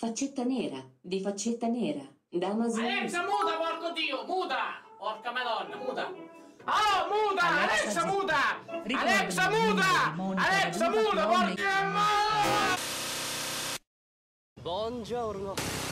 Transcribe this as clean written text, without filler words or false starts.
Faccetta nera, di faccetta nera. Damasi. Alexa, muta, porco Dio, muta! Porca madonna, muta! Oh, muta! Alexa, muta! Alexa, muta! Alexa, muta, porca madonna! Buongiorno.